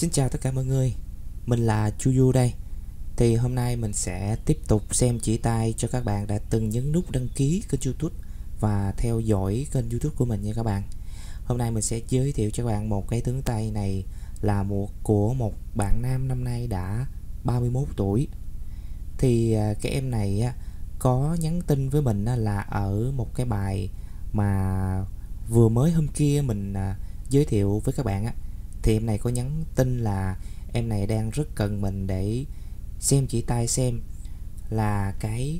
Xin chào tất cả mọi người, mình là Chu Du đây. Thì hôm nay mình sẽ tiếp tục xem chỉ tay cho các bạn đã từng nhấn nút đăng ký kênh YouTube và theo dõi kênh YouTube của mình nha các bạn. Hôm nay mình sẽ giới thiệu cho các bạn một cái tướng tay này là của một bạn nam năm nay đã 31 tuổi. Thì cái em này có nhắn tin với mình là ở một cái bài mà vừa mới hôm kia mình giới thiệu với các bạn thì em này có nhắn tin là em này đang rất cần mình để xem chỉ tay xem là cái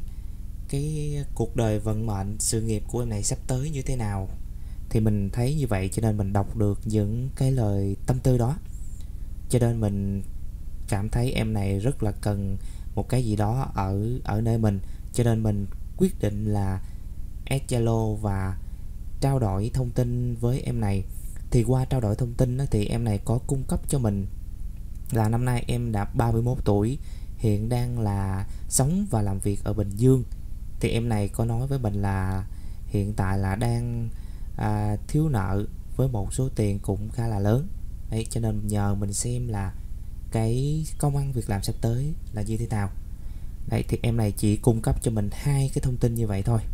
cuộc đời vận mệnh sự nghiệp của em này sắp tới như thế nào. Thì mình thấy như vậy cho nên mình đọc được những cái lời tâm tư đó, cho nên mình cảm thấy em này rất là cần một cái gì đó ở nơi mình, cho nên mình quyết định là add Zalo và trao đổi thông tin với em này. Thì qua trao đổi thông tin thì em này có cung cấp cho mình là năm nay em đã 31 tuổi, hiện đang là sống và làm việc ở Bình Dương. Thì em này có nói với mình là hiện tại là đang thiếu nợ với một số tiền cũng khá là lớn đấy, cho nên nhờ mình xem là cái công ăn việc làm sắp tới là như thế nào. Đấy, thì em này chỉ cung cấp cho mình hai cái thông tin như vậy thôi.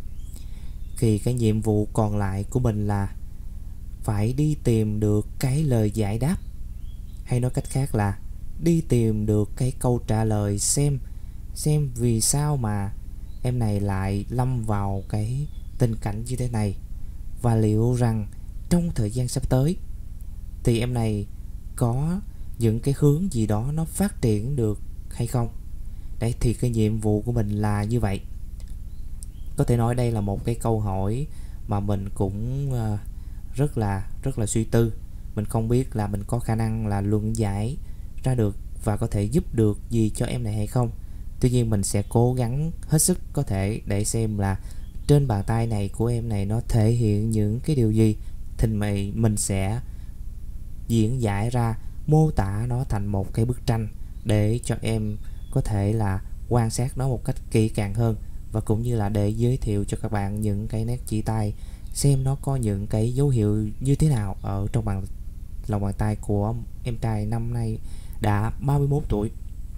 Thì cái nhiệm vụ còn lại của mình là phải đi tìm được cái lời giải đáp, hay nói cách khác là đi tìm được cái câu trả lời xem vì sao mà em này lại lâm vào cái tình cảnh như thế này, và liệu rằng trong thời gian sắp tới thì em này có những cái hướng gì đó nó phát triển được hay không. Đấy, thì cái nhiệm vụ của mình là như vậy. Có thể nói đây là một cái câu hỏi mà mình cũng rất là suy tư. Mình không biết là mình có khả năng là luận giải ra được và có thể giúp được gì cho em này hay không. Tuy nhiên mình sẽ cố gắng hết sức có thể để xem là trên bàn tay này của em này nó thể hiện những cái điều gì, thì mình sẽ diễn giải ra, mô tả nó thành một cái bức tranh để cho em có thể là quan sát nó một cách kỹ càng hơn, và cũng như là để giới thiệu cho các bạn những cái nét chỉ tay xem nó có những cái dấu hiệu như thế nào ở trong lòng bàn tay của em trai năm nay đã 31 tuổi.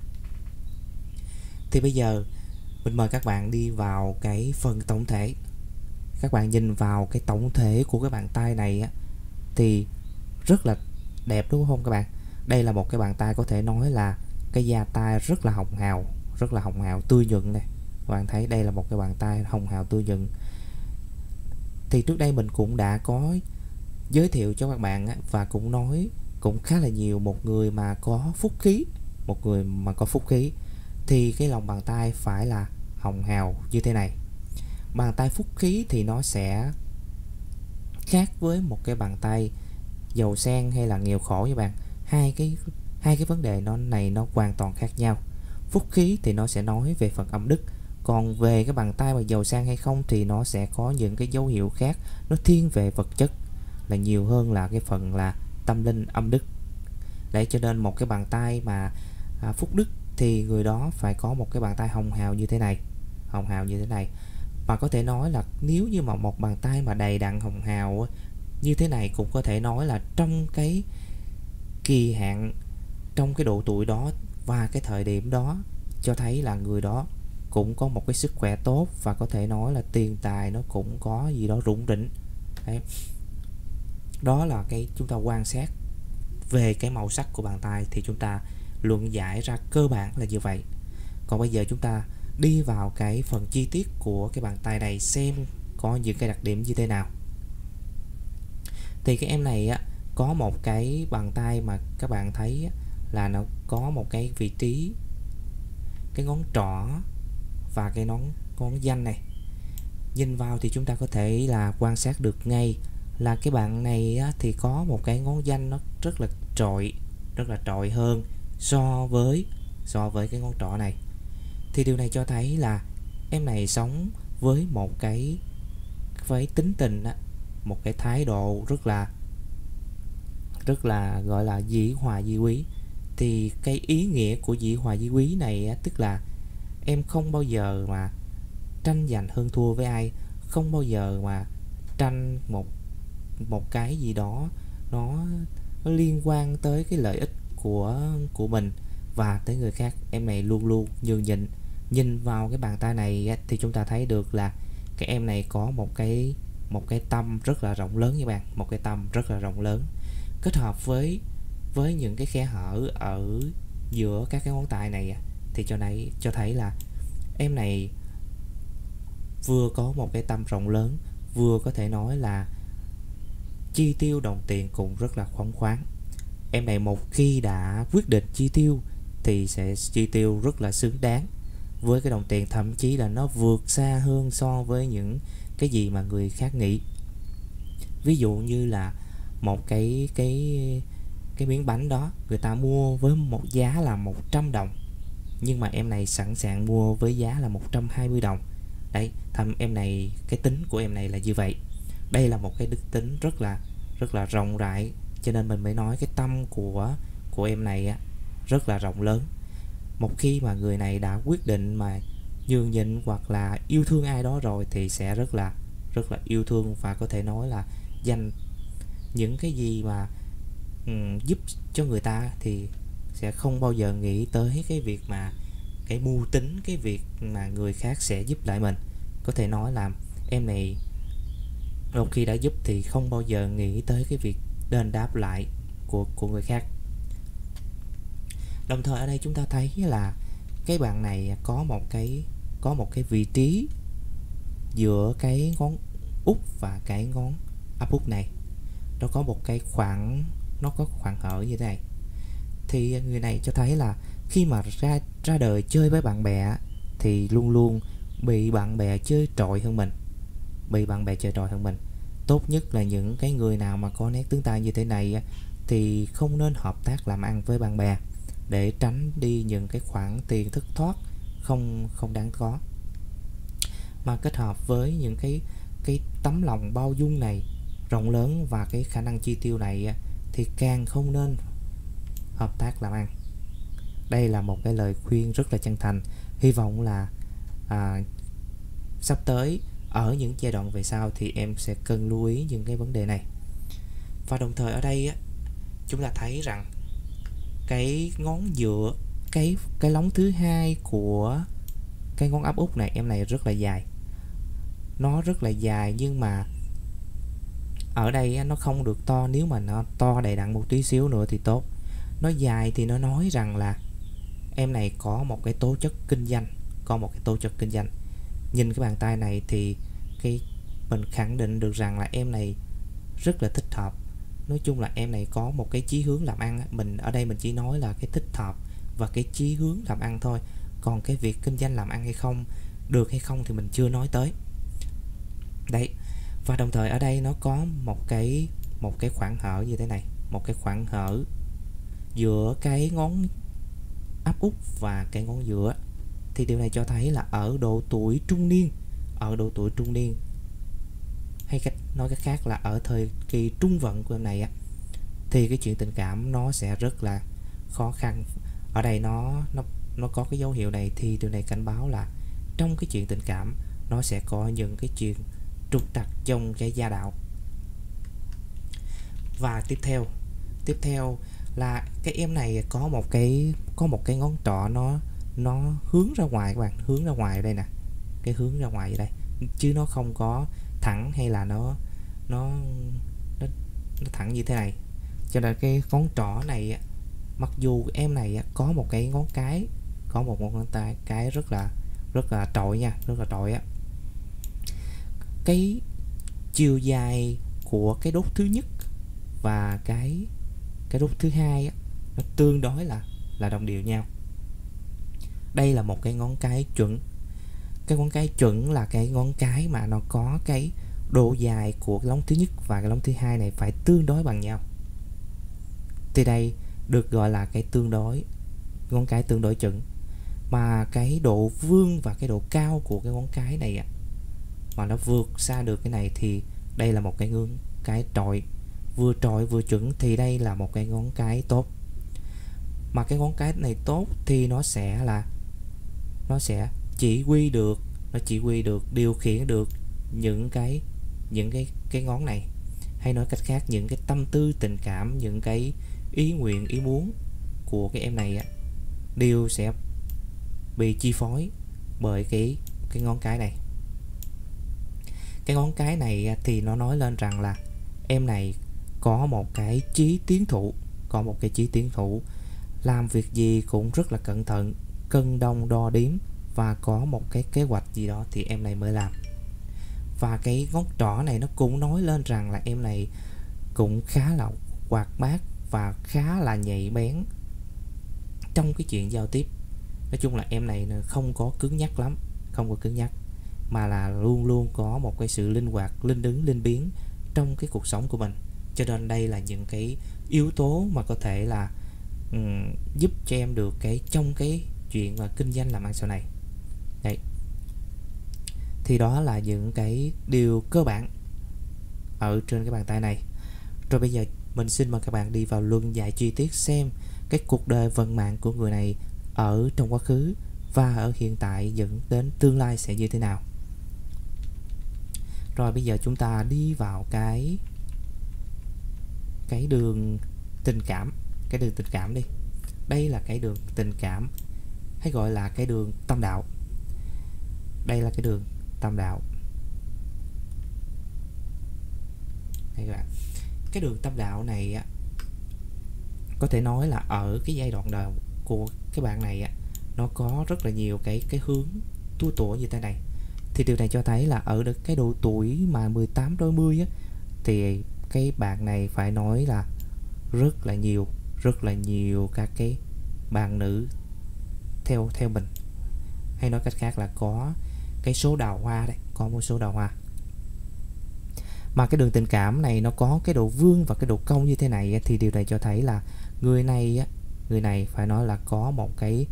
Thì bây giờ mình mời các bạn đi vào cái phần tổng thể. Các bạn nhìn vào cái tổng thể của cái bàn tay này thì rất là đẹp đúng không các bạn? Đây là một cái bàn tay có thể nói là cái da tay rất là hồng hào tươi nhuận này. Các bạn thấy đây là một cái bàn tay hồng hào tươi nhuận. Thì trước đây mình cũng đã có giới thiệu cho các bạn và cũng nói cũng khá là nhiều, một người mà có phúc khí thì cái lòng bàn tay phải là hồng hào như thế này. Bàn tay phúc khí thì nó sẽ khác với một cái bàn tay giàu sang hay là nghèo khổ nha bạn. Hai cái vấn đề nó hoàn toàn khác nhau. Phúc khí thì nó sẽ nói về phần âm đức, còn về cái bàn tay mà giàu sang hay không thì nó sẽ có những cái dấu hiệu khác, nó thiên về vật chất là nhiều hơn là cái phần là tâm linh âm đức. Để cho nên một cái bàn tay mà phúc đức thì người đó phải có một cái bàn tay hồng hào như thế này. Và có thể nói là nếu như mà một bàn tay mà đầy đặn hồng hào như thế này, cũng có thể nói là trong cái kỳ hạn, trong cái độ tuổi đó và cái thời điểm đó, cho thấy là người đó cũng có một cái sức khỏe tốt, và có thể nói là tiền tài nó cũng có gì đó rủng rỉnh. Đấy, đó là cái chúng ta quan sát về cái màu sắc của bàn tay thì chúng ta luận giải ra cơ bản là như vậy. Còn bây giờ chúng ta đi vào cái phần chi tiết của cái bàn tay này xem có những cái đặc điểm như thế nào. Thì cái em này có một cái bàn tay mà các bạn thấy là nó có một cái vị trí cái ngón trỏ và cái ngón danh này. Nhìn vào thì chúng ta có thể là quan sát được ngay là cái bạn này thì có một cái ngón danh nó rất là trội hơn so với cái ngón trỏ này. Thì điều này cho thấy là em này sống với với tính tình một cái thái độ rất là gọi là dĩ hòa vi quý. Thì cái ý nghĩa của dĩ hòa vi quý này tức là em không bao giờ mà tranh giành hơn thua với ai, không bao giờ mà tranh một cái gì đó nó liên quan tới cái lợi ích của mình và tới người khác. Em này luôn luôn nhường nhịn. Nhìn vào cái bàn tay này thì chúng ta thấy được là cái em này có một cái tâm rất là rộng lớn các bạn, một cái tâm rất là rộng lớn, kết hợp với những cái khe hở ở giữa các cái ngón tay này thì cho thấy là em này vừa có một cái tâm rộng lớn, vừa có thể nói là chi tiêu đồng tiền cũng rất là phóng khoáng. Em này một khi đã quyết định chi tiêu thì sẽ chi tiêu rất là xứng đáng với cái đồng tiền, thậm chí là nó vượt xa hơn so với những cái gì mà người khác nghĩ. Ví dụ như là một cái miếng bánh đó người ta mua với một giá là 100 đồng, nhưng mà em này sẵn sàng mua với giá là 120 đồng. Đấy, em này, cái tính của em này là như vậy. Đây là một cái đức tính rất là rộng rãi, cho nên mình mới nói cái tâm của em này rất là rộng lớn. Một khi mà người này đã quyết định mà nhường nhịn hoặc là yêu thương ai đó rồi thì sẽ rất là yêu thương, và có thể nói là dành những cái gì mà giúp cho người ta thì sẽ không bao giờ nghĩ tới cái việc mà cái mưu tính, cái việc mà người khác sẽ giúp lại mình. Có thể nói là em này một khi đã giúp thì không bao giờ nghĩ tới cái việc đền đáp lại của người khác. Đồng thời ở đây chúng ta thấy là cái bạn này có một cái vị trí giữa cái ngón út và cái ngón áp út này, nó có một cái khoảng, nó có khoảng hở như thế này. Thì người này cho thấy là khi mà ra đời chơi với bạn bè thì luôn luôn bị bạn bè chơi trội hơn mình. Tốt nhất là những cái người nào mà có nét tướng tay như thế này thì không nên hợp tác làm ăn với bạn bè, để tránh đi những cái khoản tiền thất thoát không đáng có. Mà kết hợp với những cái tấm lòng bao dung này, rộng lớn, và cái khả năng chi tiêu này thì càng không nên hợp tác làm ăn. Đây là một cái lời khuyên rất là chân thành. Hy vọng là sắp tới ở những giai đoạn về sau thì em sẽ cần lưu ý những cái vấn đề này. Và đồng thời ở đây chúng ta thấy rằng cái ngón giữa, cái lóng thứ hai của cái ngón áp út này, em này rất là dài. Nó rất là dài, nhưng mà ở đây nó không được to. Nếu mà nó to đầy đặn một tí xíu nữa thì tốt. Nó dài thì nó nói rằng là em này có một cái tố chất kinh doanh. Nhìn cái bàn tay này thì mình khẳng định được rằng là em này rất là thích hợp. Nói chung là em này có một cái chí hướng làm ăn. Mình ở đây mình chỉ nói là cái thích hợp và cái chí hướng làm ăn thôi. Còn cái việc kinh doanh làm ăn hay không, được hay không thì mình chưa nói tới. Đấy. Và đồng thời ở đây nó có một cái khoảng hở như thế này, một cái khoảng hở giữa cái ngón áp út và cái ngón giữa. Thì điều này cho thấy là ở độ tuổi trung niên, hay nói cách khác là ở thời kỳ trung vận của em này thì cái chuyện tình cảm nó sẽ rất là khó khăn. Ở đây nó có cái dấu hiệu này, thì điều này cảnh báo là trong cái chuyện tình cảm nó sẽ có những cái chuyện trục trặc trong cái gia đạo. Và tiếp theo là cái em này có một cái ngón trỏ nó hướng ra ngoài các bạn, hướng ra ngoài ở đây nè, cái hướng ra ngoài ở đây, chứ nó không có thẳng hay là nó thẳng như thế này. Cho nên cái ngón trỏ này mặc dù em này có một cái ngón cái, có một ngón tay cái rất là trội nha, rất là trội á. Cái chiều dài của cái đốt thứ nhất và cái đốt thứ hai nó tương đối là đồng đều nhau. Đây là một cái ngón cái chuẩn. Cái ngón cái chuẩn là cái ngón cái mà nó có cái độ dài của cái lóng thứ nhất và cái lóng thứ hai này phải tương đối bằng nhau. Thì đây được gọi là cái ngón cái tương đối chuẩn. Mà cái độ vương và cái độ cao của cái ngón cái này mà nó vượt xa được cái này thì đây là một cái ngón cái trội vừa chuẩn, thì đây là một cái ngón cái tốt. Mà cái ngón cái này tốt thì nó sẽ chỉ huy được, điều khiển được những cái ngón này, hay nói cách khác những cái tâm tư tình cảm, những cái ý nguyện ý muốn của cái em này đều sẽ bị chi phối bởi cái ngón cái này. Cái ngón cái này thì nó nói lên rằng là em này có một cái chí tiến thủ, làm việc gì cũng rất là cẩn thận, cân đong đo đếm và có một cái kế hoạch gì đó thì em này mới làm. Và cái ngón trỏ này nó cũng nói lên rằng là em này cũng khá là hoạt bát và khá là nhạy bén trong cái chuyện giao tiếp. Nói chung là em này không có cứng nhắc lắm, không có cứng nhắc, mà là luôn luôn có một cái sự linh hoạt, linh ứng, linh biến trong cái cuộc sống của mình. Cho nên đây là những cái yếu tố mà có thể là giúp cho em được trong cái chuyện mà kinh doanh làm ăn sau này. Đấy. Thì đó là những cái điều cơ bản ở trên cái bàn tay này. Rồi bây giờ mình xin mời các bạn đi vào luận giải chi tiết xem cái cuộc đời vận mạng của người này ở trong quá khứ và ở hiện tại dẫn đến tương lai sẽ như thế nào. Rồi bây giờ chúng ta đi vào cái đường tình cảm, đi. Đây là cái đường tình cảm, hay gọi là cái đường tâm đạo. Đây là cái đường tâm đạo. Đây các bạn. Cái đường tâm đạo này có thể nói là ở cái giai đoạn đầu của cái bạn này nó có rất là nhiều cái hướng tua tủa như thế này. Thì điều này cho thấy là ở cái độ tuổi mà 18 đôi mươi thì cái bạn này phải nói là rất là nhiều các cái bạn nữ theo mình, hay nói cách khác là có cái số đào hoa đấy, có một số đào hoa. Mà cái đường tình cảm này nó có cái độ vương và cái độ cong như thế này thì điều này cho thấy là người này phải nói là có một cái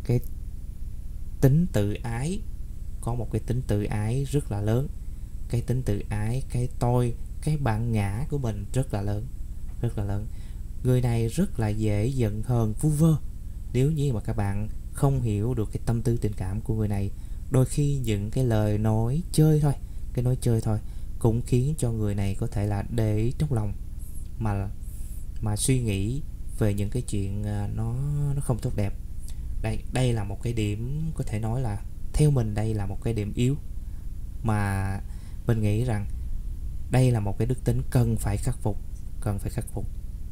tính tự ái, có một cái tính tự ái rất là lớn. Cái tính tự ái, cái tôi, cái bản ngã của mình rất là lớn. Người này rất là dễ giận hờn vu vơ. Nếu như mà các bạn không hiểu được cái tâm tư tình cảm của người này, đôi khi những cái lời nói chơi thôi cũng khiến cho người này có thể là để trong lòng mà suy nghĩ về những cái chuyện nó không tốt đẹp. Đây là một cái điểm có thể nói là theo mình đây là một cái điểm yếu mà mình nghĩ rằng đây là một cái đức tính cần phải khắc phục.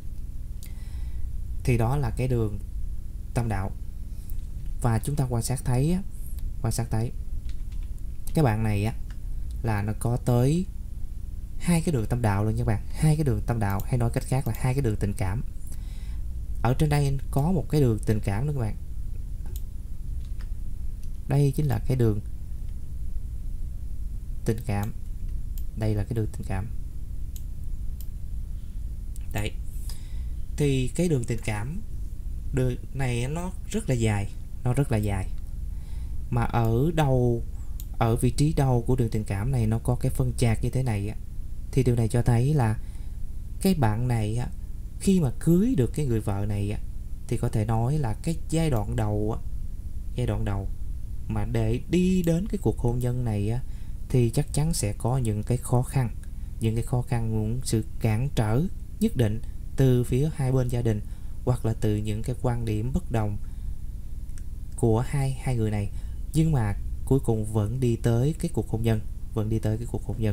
Thì đó là cái đường tâm đạo. Và chúng ta quan sát thấy cái bạn này là nó có tới 2 cái đường tâm đạo luôn nha các bạn. 2 cái đường tâm đạo, hay nói cách khác là 2 cái đường tình cảm. Ở trên đây có một cái đường tình cảm nữa các bạn. Đây chính là cái đường tình cảm. Đây là cái đường tình cảm. Đấy. Thì cái đường tình cảm đường này nó rất là dài. Mà ở vị trí đầu của đường tình cảm này nó có cái phân chạc như thế này thì điều này cho thấy là cái bạn này khi mà cưới được cái người vợ này thì có thể nói là cái giai đoạn đầu mà để đi đến cái cuộc hôn nhân này thì chắc chắn sẽ có những cái khó khăn, những sự cản trở nhất định từ phía hai bên gia đình, hoặc là từ những cái quan điểm bất đồng của hai người này, nhưng mà cuối cùng vẫn đi tới cái cuộc hôn nhân.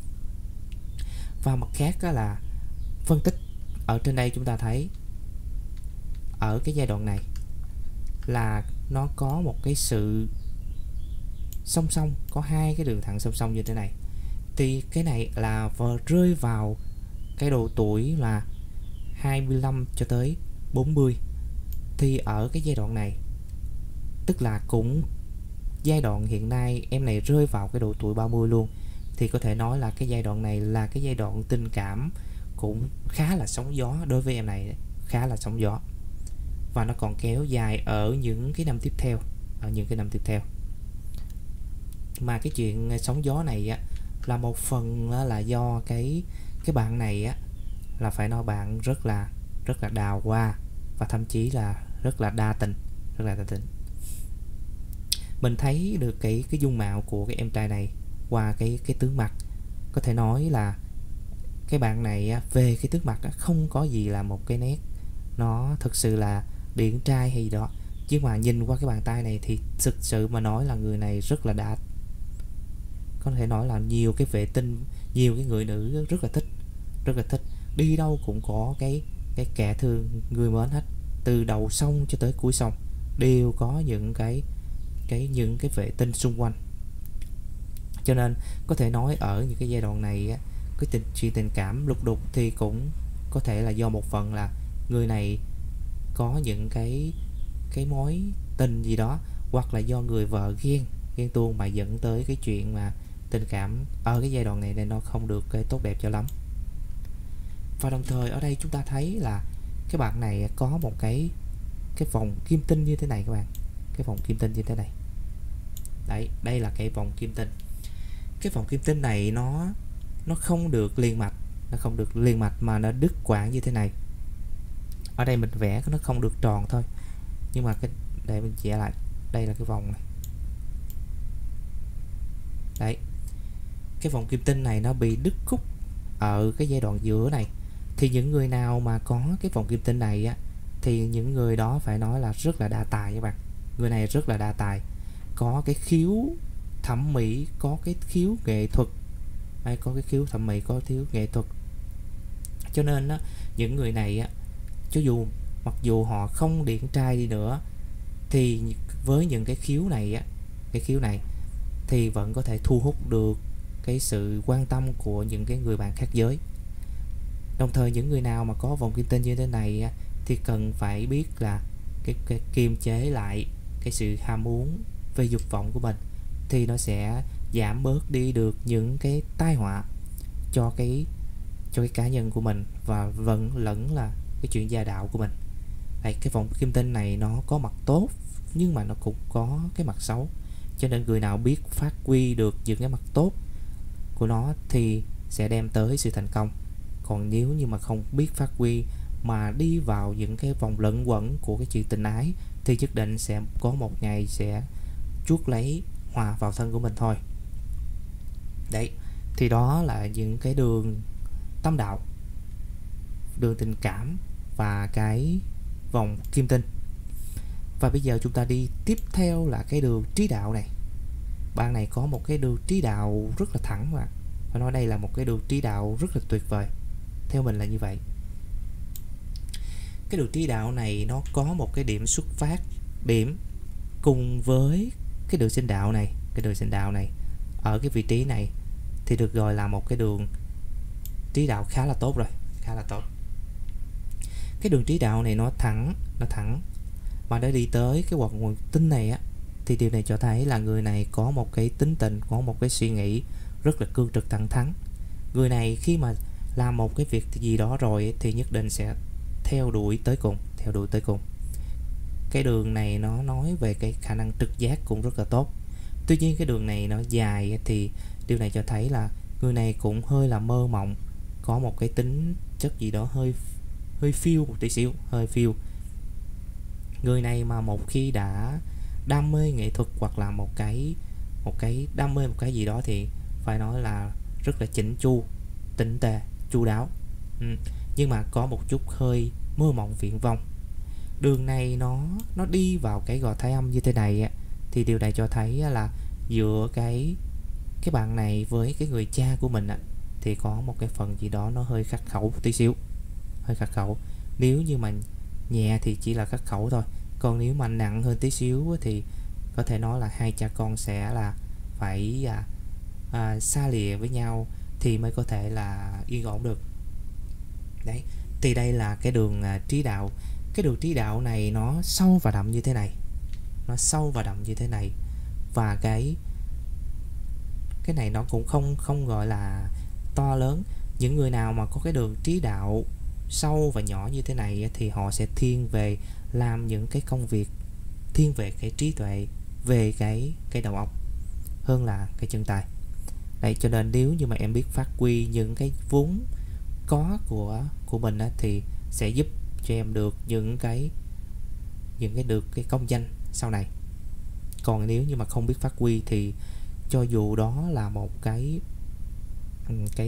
Và mặt khác là phân tích ở trên đây chúng ta thấy ở cái giai đoạn này là nó có một cái sự song song, có 2 cái đường thẳng song song như thế này. Thì cái này là rơi vào cái độ tuổi là 25 cho tới 40. Thì ở cái giai đoạn này, tức là cũng giai đoạn hiện nay em này rơi vào cái độ tuổi 30 luôn, thì có thể nói là cái giai đoạn này là cái giai đoạn tình cảm cũng khá là sóng gió đối với em này, khá là sóng gió. Và nó còn kéo dài ở những cái năm tiếp theo. Mà cái chuyện sóng gió này là một phần là do cái bạn này là phải nói bạn rất là đào hoa, và thậm chí là rất là đa tình. Mình thấy được cái dung mạo của cái em trai này qua cái tướng mặt, có thể nói là cái bạn này về cái tướng mặt không có gì là một cái nét nó thực sự là điển trai hay gì đó, chứ mà nhìn qua cái bàn tay này thì thực sự mà nói là người này rất là đã, có thể nói là nhiều cái vệ tinh, nhiều cái người nữ rất là thích, rất là thích. Đi đâu cũng có cái kẻ thương người mến hết, từ đầu sông cho tới cuối sông đều có những những cái vệ tinh xung quanh. Cho nên có thể nói ở những cái giai đoạn này cái chuyện tình cảm lục đục thì cũng có thể là do một phần là người này có những cái mối tình gì đó, hoặc là do người vợ ghen tuông mà dẫn tới cái chuyện mà tình cảm ở cái giai đoạn này nên nó không được tốt đẹp cho lắm. Và đồng thời ở đây chúng ta thấy là cái bạn này có một cái vòng kim tinh như thế này các bạn, cái vòng kim tinh như thế này. Đấy, đây là cái vòng kim tinh. Cái vòng kim tinh này nó không được liền mạch, nó không được liền mạch mà nó đứt quãng như thế này. Ở đây mình vẽ nó không được tròn thôi, nhưng mà để mình vẽ lại, đây là cái vòng này. Đấy, cái vòng kim tinh này nó bị đứt khúc ở cái giai đoạn giữa này. Thì những người nào mà có cái vòng kim tinh này á, thì những người đó phải nói là rất là đa tài các bạn. Người này rất là đa tài, có cái khiếu thẩm mỹ, có cái khiếu nghệ thuật, hay có cái khiếu thẩm mỹ, có khiếu nghệ thuật. Cho nên á, những người này á, mặc dù họ không điển trai đi nữa, thì với những cái khiếu này á, cái khiếu này thì vẫn có thể thu hút được cái sự quan tâm của những cái người bạn khác giới. Đồng thời những người nào mà có vòng kim tinh như thế này á, thì cần phải biết là cái kiềm chế lại cái sự ham muốn về dục vọng của mình, thì nó sẽ giảm bớt đi được những cái tai họa cho cái cá nhân của mình, và vẫn lẫn là cái chuyện gia đạo của mình. Đấy, cái vòng kim tinh này nó có mặt tốt nhưng mà nó cũng có cái mặt xấu, cho nên người nào biết phát huy được những cái mặt tốt của nó thì sẽ đem tới sự thành công. Còn nếu như mà không biết phát huy mà đi vào những cái vòng lẫn quẩn của cái chuyện tình ái, thì nhất định sẽ có một ngày sẽ chuốc lấy hòa vào thân của mình thôi. Đấy, thì đó là những cái đường tâm đạo, đường tình cảm và cái vòng kim tinh. Và bây giờ chúng ta đi tiếp theo là cái đường trí đạo này. Bạn này có một cái đường trí đạo rất là thẳng, và phải nói đây là một cái đường trí đạo rất là tuyệt vời, theo mình là như vậy. Cái đường trí đạo này nó có một cái điểm xuất phát điểm cùng với cái đường sinh đạo này. Cái đường sinh đạo này ở cái vị trí này thì được gọi là một cái đường trí đạo khá là tốt rồi, khá là tốt. Cái đường trí đạo này nó thẳng mà để đi tới cái nguồn tinh này á, thì điều này cho thấy là người này có một cái tính tình, có một cái suy nghĩ rất là cương trực thẳng thắn. Người này khi mà làm một cái việc gì đó rồi thì nhất định sẽ theo đuổi tới cùng. Cái đường này nó nói về cái khả năng trực giác cũng rất là tốt. Tuy nhiên cái đường này nó dài thì điều này cho thấy là người này cũng hơi là mơ mộng, có một cái tính chất gì đó hơi phiêu một tí xíu, hơi phiêu. Người này mà một khi đã đam mê nghệ thuật hoặc là một cái đam mê một cái gì đó thì phải nói là rất là chỉnh chu, tinh tệ, chu đáo. Nhưng mà có một chút hơi mơ mộng viển vông. Đường này nó đi vào cái gò thái âm như thế này thì điều này cho thấy là giữa cái bạn này với cái người cha của mình thì có một cái phần gì đó nó hơi khắc khẩu một tí xíu, hơi khắc khẩu. Nếu như mà nhẹ thì chỉ là khắc khẩu thôi, còn nếu mà nặng hơn tí xíu thì có thể nói là hai cha con sẽ là phải xa lìa với nhau thì mới có thể là yên ổn được. Đấy, thì đây là cái đường trí đạo. Cái đường trí đạo này nó sâu và đậm như thế này, và cái này nó cũng không gọi là to lớn. Những người nào mà có cái đường trí đạo sâu và nhỏ như thế này thì họ sẽ thiên về làm những cái công việc thiên về cái trí tuệ, về cái đầu óc hơn là cái chân tay. Đấy, cho nên nếu như mà em biết phát huy những cái vốn có của mình thì sẽ giúp cho em được những cái được cái công danh sau này. Còn nếu như mà không biết phát huy thì cho dù đó là một cái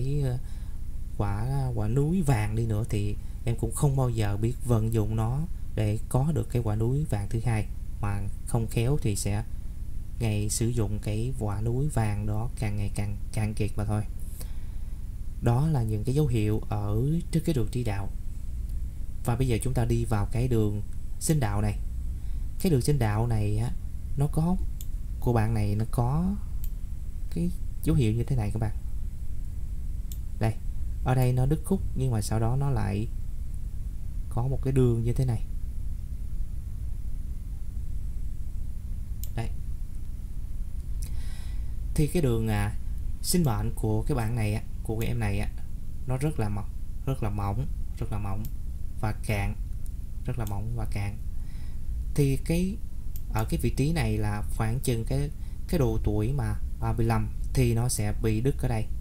quả núi vàng đi nữa thì em cũng không bao giờ biết vận dụng nó để có được cái quả núi vàng thứ hai, mà không khéo thì sẽ ngày sử dụng cái quả núi vàng đó càng ngày càng cạn kiệt mà thôi. Đó là những cái dấu hiệu ở trước cái đường tri đạo. Và bây giờ chúng ta đi vào cái đường sinh đạo này. Cái đường sinh đạo này á, nó có của bạn này nó có cái dấu hiệu như thế này các bạn. Đây, ở đây nó đứt khúc nhưng mà sau đó nó lại có một cái đường như thế này. Đây. Thì cái đường sinh mệnh của cái bạn này á, của cái em này á, nó rất là mỏng và cạn, rất là mỏng và cạn. Thì cái ở cái vị trí này là khoảng chừng cái độ tuổi mà 35 thì nó sẽ bị đứt ở đây,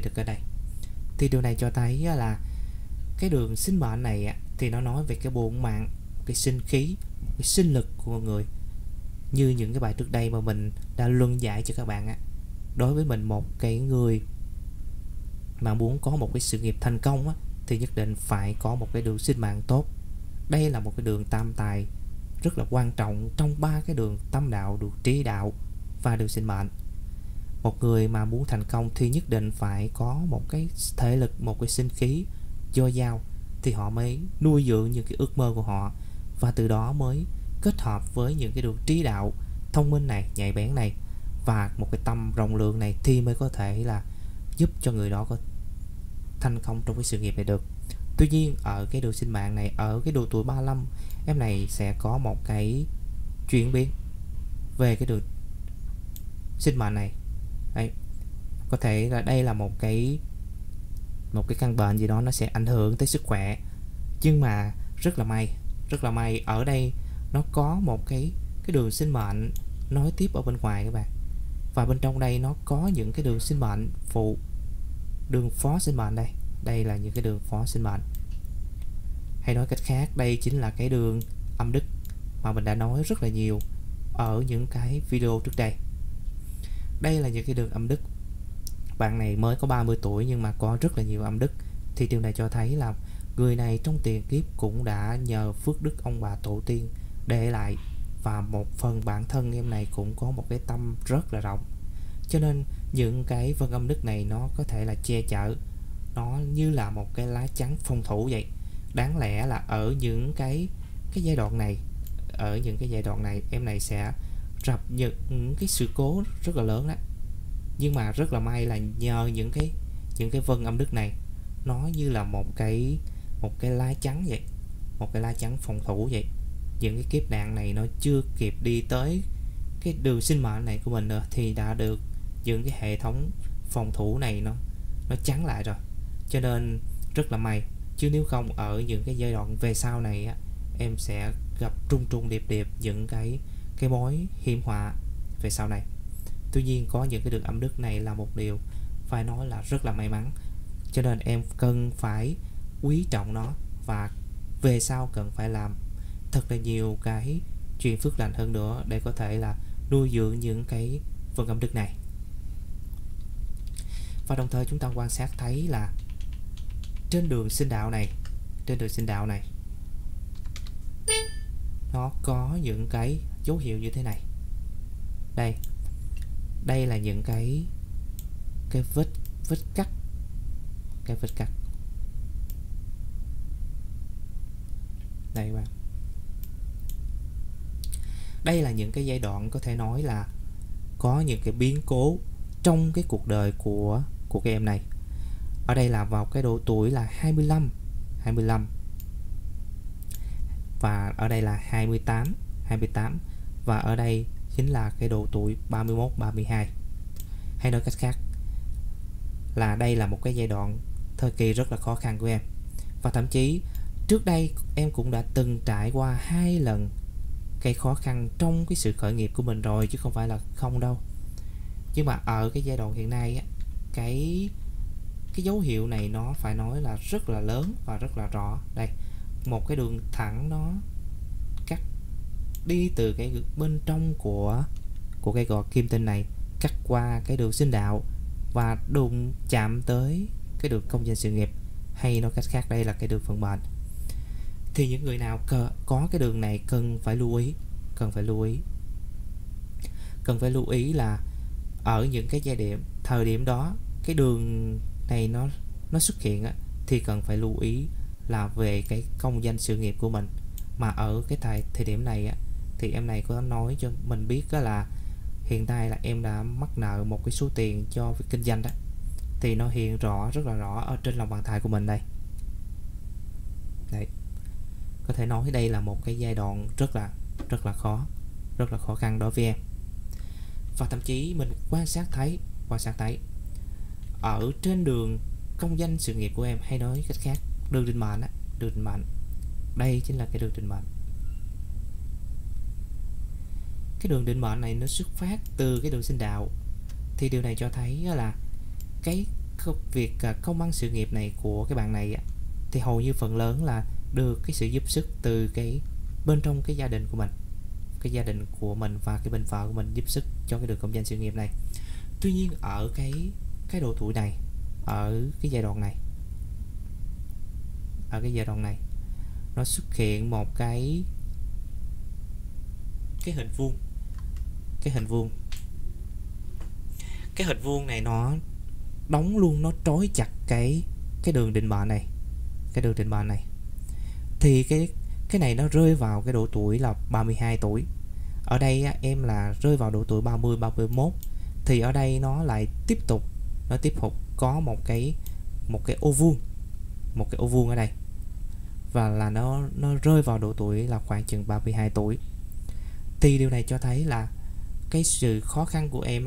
Thì điều này cho thấy là cái đường sinh mệnh này thì nó nói về cái bổn mạng, cái sinh khí, cái sinh lực của con người. Như những cái bài trước đây mà mình đã luận giải cho các bạn á, đối với mình một cái người mà muốn có một cái sự nghiệp thành công á, thì nhất định phải có một cái đường sinh mạng tốt. Đây là một cái đường tam tài rất là quan trọng trong ba cái đường tâm đạo, đường trí đạo và đường sinh mệnh. Một người mà muốn thành công thì nhất định phải có một cái thể lực, một cái sinh khí dồi dào, thì họ mới nuôi dưỡng những cái ước mơ của họ, và từ đó mới kết hợp với những cái đường trí đạo thông minh này, nhạy bén này và một cái tâm rộng lượng này thì mới có thể là giúp cho người đó có thành công trong cái sự nghiệp này được. Tuy nhiên ở cái đường sinh mạng này, ở cái độ tuổi 35, em này sẽ có một cái chuyển biến về cái đường sinh mệnh này. Đấy, có thể là đây là một cái căn bệnh gì đó nó sẽ ảnh hưởng tới sức khỏe, nhưng mà rất là may ở đây nó có một cái đường sinh mệnh nối tiếp ở bên ngoài các bạn, và bên trong đây nó có những cái đường sinh mệnh phụ, đường phó sinh mệnh. Đây là những cái đường phó sinh mệnh, hay nói cách khác đây chính là cái đường âm đức mà mình đã nói rất là nhiều ở những cái video trước đây. Đây là những cái đường âm đức. Bạn này mới có 30 tuổi nhưng mà có rất là nhiều âm đức, thì điều này cho thấy là người này trong tiền kiếp cũng đã nhờ phước đức ông bà tổ tiên để lại, và một phần bản thân em này cũng có một cái tâm rất là rộng, cho nên những cái vân âm đức này nó có thể là che chở, nó như là một cái lá chắn phòng thủ vậy. Đáng lẽ là ở những cái giai đoạn này, em này sẽ gặp những cái sự cố rất là lớn đó, nhưng mà rất là may là nhờ những cái vân âm đức này, nó như là một cái lá chắn vậy, một cái lá chắn phòng thủ vậy. Những cái kiếp nạn này nó chưa kịp đi tới cái đường sinh mệnh này của mình nữa thì đã được những cái hệ thống phòng thủ này nó chắn lại rồi, cho nên rất là may. Chứ nếu không ở những cái giai đoạn về sau này á, em sẽ gặp trung điệp những cái mối hiểm họa về sau này. Tuy nhiên có những cái đường âm đức này là một điều phải nói là rất là may mắn, cho nên em cần phải quý trọng nó, và về sau cần phải làm thật là nhiều cái chuyện phước lành hơn nữa để có thể là nuôi dưỡng những cái vân âm đức này. Và đồng thời chúng ta quan sát thấy là trên đường sinh đạo này nó có những cái dấu hiệu như thế này. Đây là những cái vết cắt, đây các bạn. Đây là những cái giai đoạn có thể nói là có những cái biến cố trong cái cuộc đời của cái em này. Ở đây là vào cái độ tuổi là 25, và ở đây là 28, và ở đây chính là cái độ tuổi 31, 32. Hay nói cách khác là đây là một cái giai đoạn thời kỳ rất là khó khăn của em, và thậm chí trước đây em cũng đã từng trải qua 2 lần cái khó khăn trong cái sự khởi nghiệp của mình rồi, chứ không phải là không đâu. Nhưng mà ở cái giai đoạn hiện nay á, cái dấu hiệu này nó phải nói là rất là lớn và rất là rõ. Đây, một cái đường thẳng nó cắt đi từ cái bên trong của cái gò kim tinh này, cắt qua cái đường sinh đạo và đụng chạm tới cái đường công danh sự nghiệp, hay nói cách khác đây là cái đường vận mệnh. Thì những người nào có cái đường này cần phải lưu ý, cần phải lưu ý là ở những cái thời điểm đó cái đường này nó xuất hiện á, thì cần phải lưu ý là về cái công danh sự nghiệp của mình. Mà ở cái thời điểm này á, thì em này có nói cho mình biết đó là hiện tại là em đã mắc nợ một cái số tiền cho việc kinh doanh đó, thì nó hiện rất là rõ ở trên lòng bàn tay của mình đây. Đấy, có thể nói đây là một cái giai đoạn rất là khó khăn đối với em. Và thậm chí mình quan sát thấy ở trên đường công danh sự nghiệp của em, hay nói cách khác đường định mệnh á, đây chính là cái đường định mệnh. Cái đường định mệnh này nó xuất phát từ cái đường sinh đạo, thì điều này cho thấy là cái việc công ăn sự nghiệp này của cái bạn này thì hầu như phần lớn là được cái sự giúp sức từ cái bên trong cái gia đình của mình, và cái bên vợ của mình giúp sức cho cái đường công danh sự nghiệp này. Tuy nhiên ở cái độ tuổi này, ở cái giai đoạn này nó xuất hiện một cái hình vuông. Cái hình vuông này nó đóng luôn, nó trói chặt cái đường định mệnh này. Thì cái này nó rơi vào cái độ tuổi là 32 tuổi. Ở đây em là rơi vào độ tuổi 30 31, thì ở đây nó lại tiếp tục có một cái ô vuông ở đây, và là nó rơi vào độ tuổi là khoảng chừng 32 tuổi. Thì điều này cho thấy là cái sự khó khăn của em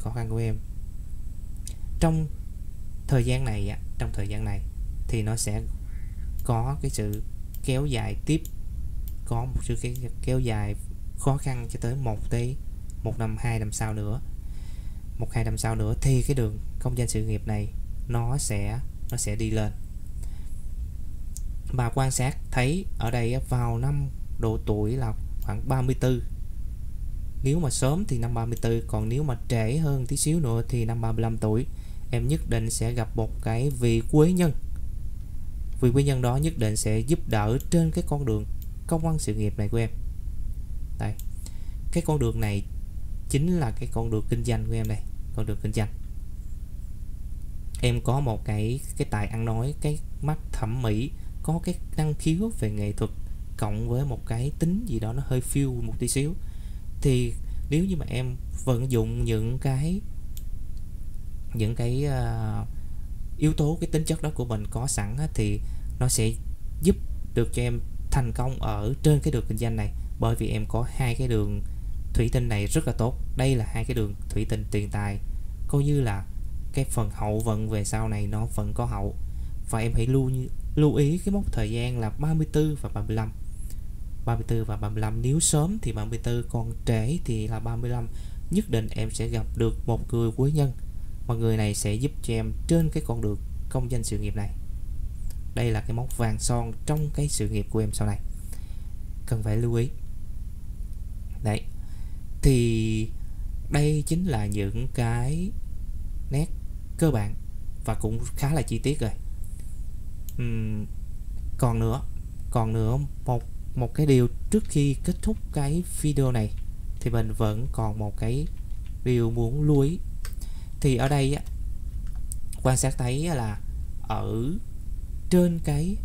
trong thời gian này thì nó sẽ có cái sự kéo dài tiếp, có một sự kéo dài khó khăn cho tới một năm 2 năm sau nữa. 1-2 năm sau nữa thì cái đường công danh sự nghiệp này nó sẽ đi lên. Mà quan sát thấy ở đây vào năm độ tuổi là khoảng 34. Nếu mà sớm thì năm 34, còn nếu mà trễ hơn tí xíu nữa thì năm 35 tuổi, em nhất định sẽ gặp một cái vị quý nhân. Vị quý nhân đó nhất định sẽ giúp đỡ trên cái con đường công ăn sự nghiệp này của em. Đây, cái con đường này chính là cái con đường kinh doanh của em đây, con đường kinh doanh. Em có một cái tài ăn nói, cái mắt thẩm mỹ, có cái năng khiếu về nghệ thuật, cộng với một cái tính gì đó nó hơi phiêu một tí xíu, thì nếu như mà em vận dụng những cái yếu tố, cái tính chất đó của mình có sẵn thì nó sẽ giúp được cho em thành công ở trên cái đường kinh doanh này. Bởi vì em có hai cái đường thủy tinh này rất là tốt. Đây là hai cái đường thủy tinh tiền tài, coi như là cái phần hậu vận về sau này nó vẫn có hậu. Và em hãy lưu ý cái mốc thời gian là 34 và 35. 34 và 35, nếu sớm thì 34, còn trễ thì là 35. Nhất định em sẽ gặp được một người quý nhân, và người này sẽ giúp cho em trên cái con đường công danh sự nghiệp này. Đây là cái mốc vàng son trong cái sự nghiệp của em sau này, cần phải lưu ý. Đấy, thì đây chính là những cái nét cơ bản và cũng khá là chi tiết rồi. Còn nữa một cái điều trước khi kết thúc cái video này thì mình vẫn còn một cái điều muốn lưu ý. Thì ở đây quan sát thấy là ở trên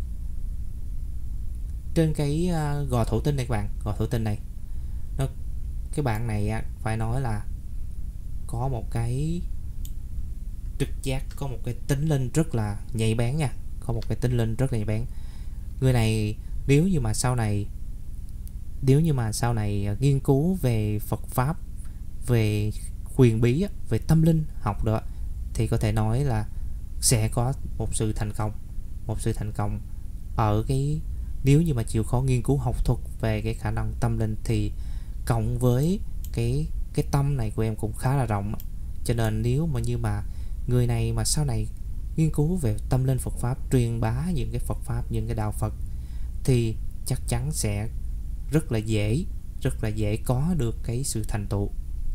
cái gò thổ tinh này các bạn, gò thổ tinh này cái bạn này phải nói là có một cái trực giác, có một cái tính linh rất là nhạy bén nha, có một cái tính linh rất là nhạy bén. Người này nếu như mà sau này nghiên cứu về Phật pháp, về huyền bí, về tâm linh học đó, thì có thể nói là sẽ có một sự thành công ở cái, nếu như mà chịu khó nghiên cứu học thuật về cái khả năng tâm linh, thì cộng với cái tâm này của em cũng khá là rộng. Cho nên nếu mà như mà người này mà sau này nghiên cứu về tâm linh Phật pháp, truyền bá những cái Phật pháp, những cái đạo Phật, thì chắc chắn sẽ rất là dễ có được cái sự thành tựu,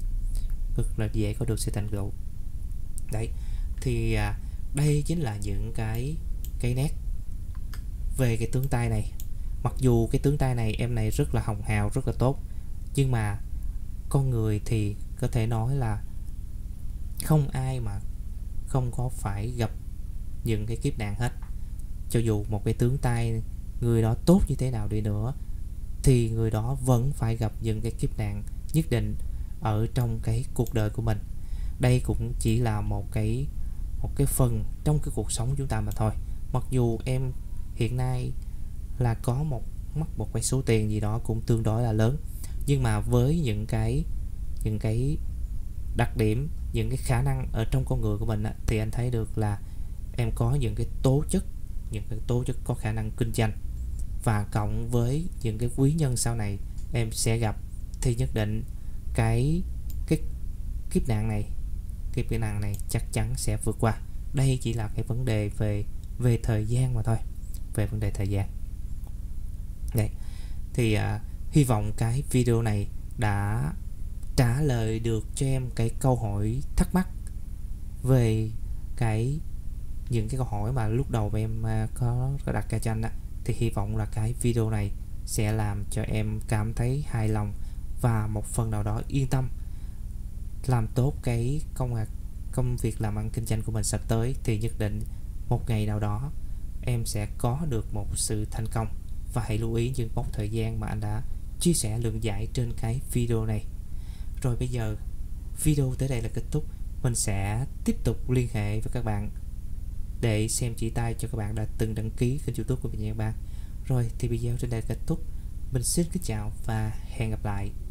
Đấy, thì đây chính là những cái nét về cái tướng tay này. Mặc dù cái tướng tay này em này rất là hồng hào, rất là tốt, nhưng mà con người thì có thể nói là không ai mà không có phải gặp những cái kiếp nạn hết. Cho dù một cái tướng tay người đó tốt như thế nào đi nữa thì người đó vẫn phải gặp những cái kiếp nạn nhất định ở trong cái cuộc đời của mình. Đây cũng chỉ là một cái phần trong cái cuộc sống chúng ta mà thôi. Mặc dù em hiện nay là có mắc một cái số tiền gì đó cũng tương đối là lớn, nhưng mà với những cái đặc điểm, những cái khả năng ở trong con người của mình á, thì anh thấy được là em có những cái tố chất có khả năng kinh doanh, và cộng với những cái quý nhân sau này em sẽ gặp, thì nhất định cái kiếp nạn này chắc chắn sẽ vượt qua. Đây chỉ là cái vấn đề về thời gian mà thôi, về vấn đề thời gian. Đấy, thì hy vọng cái video này đã trả lời được cho em cái câu hỏi thắc mắc về những cái câu hỏi mà lúc đầu em có đặt ra cho anh. Thì hy vọng là cái video này sẽ làm cho em cảm thấy hài lòng và một phần nào đó yên tâm làm tốt cái công việc làm ăn kinh doanh của mình sắp tới. Thì nhất định một ngày nào đó em sẽ có được một sự thành công. Và hãy lưu ý những mốc thời gian mà anh đã chia sẻ lượng giải trên cái video này. Rồi bây giờ video tới đây là kết thúc. Mình sẽ tiếp tục liên hệ với các bạn để xem chỉ tay cho các bạn đã từng đăng ký kênh YouTube của mình nha các bạn. Rồi thì video trên đây là kết thúc. Mình xin kính chào và hẹn gặp lại.